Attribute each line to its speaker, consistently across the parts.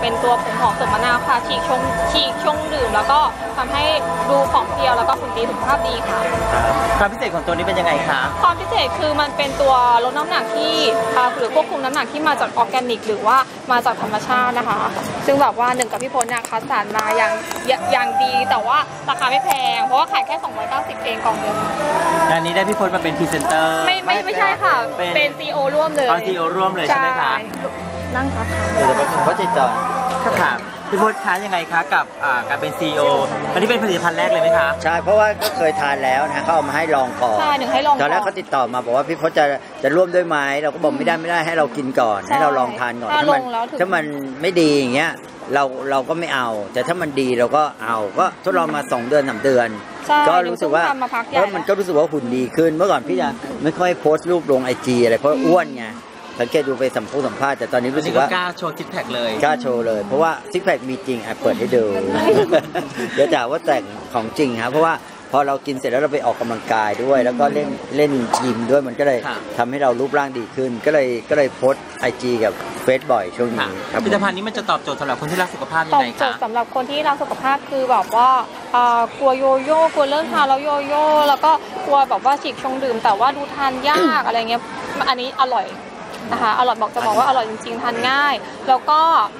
Speaker 1: เป็นตัวผงหอมสดมะนาวค่ะฉีกชงดื่มแล้วก็ทำให้ดูผอมเพรียวแล้วก็หุ่นดีสุขภาพดีค่ะ
Speaker 2: ความพิเศษของตัวนี้เป็นยังไงคะ
Speaker 1: ความพิเศษคือมันเป็นตัวลดน้ำหนักที่หรือควบคุมน้ำหนักที่มาจากออร์แกนิกหรือว่ามาจากธรรมชาตินะคะซึ่งแบบว่าหนึ่งกับพี่พลเนี่ยคัดสรรมาอย่างดีแต่ว่าราคาไม่แพงเพราะว่าขายแค่290เองกล่องนึง
Speaker 2: งานนี้ได้พี่พลมาเป็นพรีเซนเตอร์
Speaker 1: ไม่ใช่ค่ะเป็นCEOร่วมเลย
Speaker 2: CEO ร่วมเลยใช่ไหมคะ
Speaker 1: นั่งครับ
Speaker 2: เดี๋ยวผมก็จะจอยค่ะพี่พลค้ายังไงคะกับการเป็น CEO อันนี้เป็นผลิตภัณฑ์แรกเลยไหมคะ
Speaker 3: ใช่เพราะว่าก็เคยทานแล้วนะเขาเอามาให้ลองก่อน
Speaker 1: ใช่หนึ่งให้ลอง
Speaker 3: ตอนแรกเขาติดต่อมาบอกว่าพี่พลจะร่วมด้วยไหมเราก็บอกไม่ได้ให้เรากินก่อนให้เราลองทานก่อนถ้ามันไม่ดีอย่างเงี้ยเราก็ไม่เอาแต่ถ้ามันดีเราก็เอาก็ทดลองมา2 เดือน 3 เดือนก็รู้สึกว่ามันก็รู้สึกว่าหุ่นดีขึ้นเมื่อก่อนพี่จะไม่ค่อยโพสต์รูปลงIGอะไรเพราะอ้วนไงสังเกตดูไปสัมภาษณ์แต่ตอนนี้รู้สึกว่าก
Speaker 2: ล้าโชว์ซิกแพคเลย
Speaker 3: กล้าโชว์เลยเพราะว่าซิกแพคมีจริงเปิดให้ดูเดี๋ยวจะว่าแต่งของจริงครับเพราะว่าพอเรากินเสร็จแล้วเราไปออกกำลังกายด้วยแล้วก็เล่นยิมด้วยมันก็เลยทำให้เรารูปร่างดีขึ้นก็เลยโพสต์IGกับเฟซบ่อยช่วงนี้
Speaker 2: ผลิตภัณฑ์นี้มันจะตอบโจทย์สำหรับคนที่รักสุขภาพยังไงคะ
Speaker 1: ตอบโจทย์สำหรับคนที่รักสุขภาพคือแบบว่ากลัวโยโย่กลัวเลิกทานแล้วโยโย่แล้วก็กลัวแบบว่าฉีกชงดื่มแต่ว่าดูทานยากอะไรเงี้ยอันนี้อร่อยนะคะอร่อยจะบอกว่าอร่อยจริงๆทานง่ายแล้วก็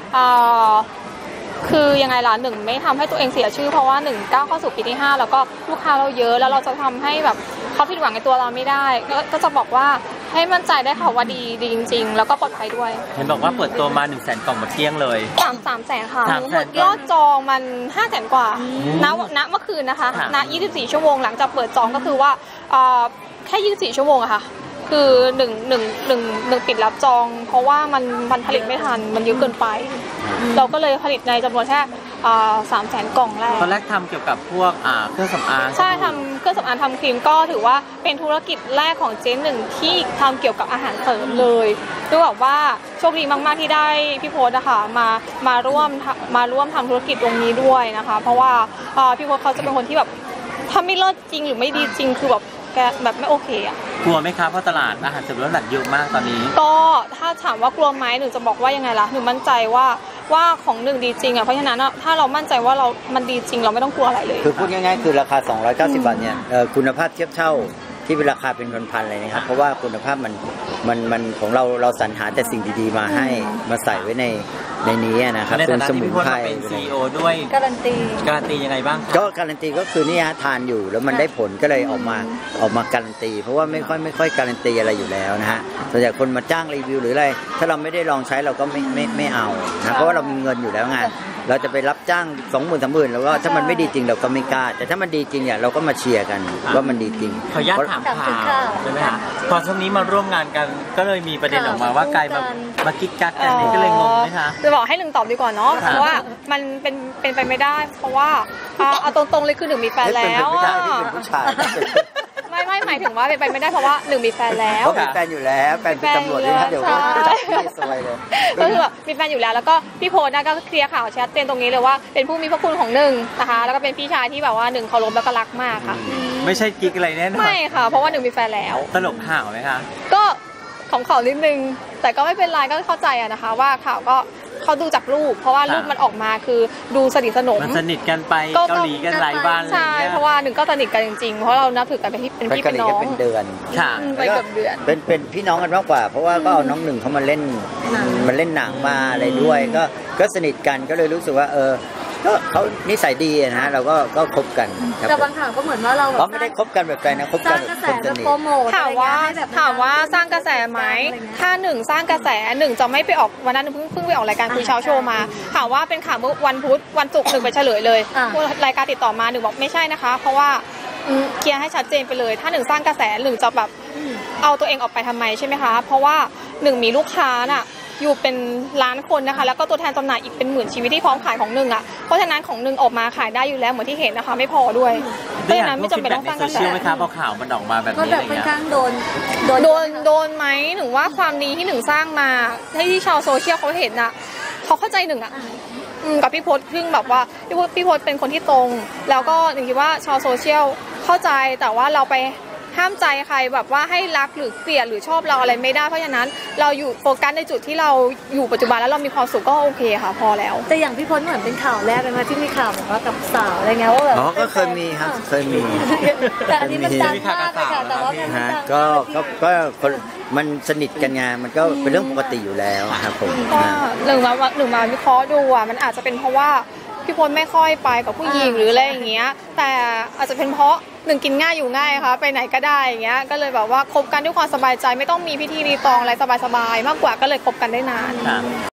Speaker 1: คือยังไงล่ะหนึ่งไม่ทำให้ตัวเองเสียชื่อเพราะว่า1ก้าวเข้าสู่ปีที่5แล้วก็ลูกค้าเราเยอะแล้วเราจะทำให้แบบเขาผิดหวังในตัวเราไม่ได้ก็จะบอกว่าให้มั่นใจได้ค่ะว่าดีจริงๆแล้วก็ปลอดภัยด้วย
Speaker 2: เห็นบอกว่าเปิดตัวมา100,000 กล่องหมดเกลี้ยงเลย
Speaker 1: 3 แสนค่ะยอดจองมัน500,000 กว่าณเมื่อคืนนะคะณ24 ชั่วโมงหลังจากเปิดจองก็คือว่าแค่24 ชั่วโมงอะค่ะคือหนึ่งปิดรับจองเพราะว่ามันผลิตไม่ทันมันเยอะเกินไปเราก็เลยผลิตในจำนวนแค่300,000 กล่องแรก
Speaker 2: ตอนแรกทำเกี่ยวกับพวกเครื่องสำอาง
Speaker 1: ใช่ทำเครื่องสำอางทำครีมก็ถือว่าเป็นธุรกิจแรกของเจ๊หนึ่งที่ทำเกี่ยวกับอาหารเสริมเลยคือแบบว่าโชคดีมากๆที่ได้พี่โพสนะคะมาร่วมทำธุรกิจตรงนี้ด้วยนะคะเพราะว่าพี่โพสเขาจะเป็นคนที่แบบถ้าไม่เลิศจริงหรือไม่ดีจริงคือแบบไม่โอเคอะ
Speaker 2: กลัวไหมครับเพราะตลาดอาหารเสริมลดหลั่นเยอะมากตอนนี้
Speaker 1: ก็ถ้าถามว่ากลัวไหมหนูจะบอกว่ายังไงล่ะหนูมั่นใจว่าของหนึ่งดีจริงอ่ะเพราะฉะนั้นถ้าเรามั่นใจว่ามันดีจริงเราไม่ต้องกลัวอะไรเลย
Speaker 3: คือพูดง่ายๆคือราคา290 บาทเนี่ยคุณภาพเทียบเท่าที่เป็นราคาเป็นพันๆเลยนะครับเพราะว่าคุณภาพมันของเราสรรหาแต่สิ่งดีๆมาให้มาใส่ไว้ในนี้นะครับ
Speaker 2: เป็นสมุนไพรเป็น CEO ด้วย
Speaker 1: การัน
Speaker 2: ตียังไงบ้าง
Speaker 3: ก็การันตีก็คือนี่ฮะทานอยู่แล้วมันได้ผลก็เลยออกมาการันตีเพราะว่าไม่ค่อยการันตีอะไรอยู่แล้วนะฮะส่วนใหญ่คนมาจ้างรีวิวหรืออะไรถ้าเราไม่ได้ลองใช้เราก็ไม่เอานะเพราะว่าเรามีเงินอยู่แล้วไงเราจะไปรับจ้าง 20,000 30,000แล้วก็ถ้ามันไม่ดีจริงเราก็ไม่กล้าแต่ถ้ามันดีจริงเนี่ยเราก็มาเชียร์กันว่ามันดีจริง
Speaker 2: ขออนุญาตถามข่าวใช่ไหมคะพอช่วงนี้มาร่วมงานกันก็เลยมีประเด็นออกมาว่ากลายมากิ๊กกักกันนี่ก็เลยงงไหมคะ
Speaker 1: จะบอกให้หนึ่งตอบดีกว่าเนาะเพราะว่ามันเป็นไปไม่ได้เพราะว่าเอาตรงๆเลยคือหนึ่งมีแฟนแล้ว
Speaker 3: เป็นผู้ชาย
Speaker 1: ไม่หมายถึงว่าเป็นไปไม่ได้เพราะว่าหนึ่งมีแฟนแล้ว
Speaker 3: ก็มีแฟนอยู่แล้วแฟนเป็นตำรวจด้วยนะเดี๋ยวจับไม่สวยเลย
Speaker 1: ก็คือแบบมีแฟนอยู่แล้วแล้วก็พี่โพสก็เคลียร์ข่าวชัดเจนตรงนี้เลยว่าเป็นผู้มีพระคุณของหนึ่งนะคะแล้วก็เป็นพี่ชายที่แบบว่าหนึ่งเคารพแล้วก็รักมากค่ะ
Speaker 2: ไม่ใช่กิ๊กอะไรแน่นอน
Speaker 1: ไม่ค่ะเพราะว่าหนึ่งมีแฟนแล้ว
Speaker 2: ตลกข่าวไหมคะ
Speaker 1: ก็ของข่าวนิดนึงแต่ก็ไม่เป็นไรก็เข้าใจนะคะว่าข่าวก็เขาดูจากรูปเพราะว่ารูปมันออกมาคือดูสนิทสนม
Speaker 2: มันสนิทกันไปเกาหลีกันหลายบ้านเลย
Speaker 1: ใช่เพราะว่าหนึ่งก็สนิทกันจริงๆเพราะเรานับถือกันเป็นพี่เป็นน้อง
Speaker 3: เป็นเดือน
Speaker 2: ค่ะ
Speaker 1: ไปเกือบเดือน
Speaker 3: เป็นพี่น้องกันมากกว่าเพราะว่าก็เอาน้องหนึ่งเขามาเล่นหนังมาอะไรด้วยก็สนิทกันก็เลยรู้สึกว่าก็เขานิสัยดีนะฮะเราก็คบกัน
Speaker 1: แต่บางข่าวก็เหมือนว่าเรา
Speaker 3: ไม่ได้คบกันแบบแฟนนะคบกันแบบคนสนิท
Speaker 1: ถามว่าสร้างกระแสไหมถ้าหนึ่งสร้างกระแสหนึ่งจะไม่ไปออกวันนั้นเพิ่งไปออกรายการคุยเช้าโชว์มาถามว่าเป็นข่าวเมื่อวันพุธวันศุกร์หนึ่งไปเฉลยเลยรายการติดต่อมาหนึ่งบอกไม่ใช่นะคะเพราะว่าเคลียร์ให้ชัดเจนไปเลยถ้าหนึ่งสร้างกระแสหนึ่งจะแบบเอาตัวเองออกไปทำไมใช่ไหมคะเพราะว่าหนึ่งมีลูกค้าน่ะอยู่เป็นล้านคนนะคะแล้วก็ตัวแทนจำหน่ายอีกเป็นหมื่นชีวิตที่พร้อมขายของหนึ่งอ่ะเพราะฉะนั้นของหนึ่งออกมาขายได้อยู่แล้วเหมือนที่เห็นนะคะไม่พอด้วยเพราะฉะนั้นไม่จำเป็นต้องสร้างกระแส
Speaker 2: ไหมคะพอข่าวมันออกมาแบบนี้อะไรเงี้ย
Speaker 1: โดนไหมหนึ่งว่าความดีที่หนึ่งสร้างมาที่ชาวโซเชียลเขาเห็นอ่ะเขาเข้าใจหนึ่งอ่ะกับพี่พจน์ซึ่งแบบว่าพี่พจน์เป็นคนที่ตรงแล้วก็หนึ่งคิดว่าชาวโซเชียลเข้าใจแต่ว่าเราไปห้ามใจใครแบบว่าให้รักหรือเกลียดหรือชอบเราอะไรไม่ได้เพราะฉะนั้นเราอยู่โฟกัสในจุดที่เราอยู่ปัจจุบันแล้วเรามีความสุขก็โอเคค่ะพอแล้ว
Speaker 4: แต่อย่างพี่พลเหมือนเป็นข่าวแรกเลยนะที่มีข่าวแบบว่ากับสาวอะไรเงี้ยว่าแบบ
Speaker 3: ก็เคยมีครับเคยมี
Speaker 4: แต่อันนี้มันดังมากเลยค่ะแต่ว่ามันดัง
Speaker 3: ก็มันสนิทกันไงมันก็เป็นเรื่องปกติอยู่แล้วครับผม
Speaker 1: ก็หนึ่งมาวิเคราะห์ดูมันอาจจะเป็นเพราะว่าพี่พลไม่ค่อยไปกับผู้หญิงหรืออะไรอย่างเงี้ยแต่อาจจะเป็นเพราะหนึ่งกินง่ายอยู่ง่ายค่ะไปไหนก็ได้อย่างเงี้ยก็เลยแบบว่าคบกันด้วยความสบายใจไม่ต้องมีพิธีรีตองอะไรสบายๆมากกว่าก็เลยคบกันได้นาน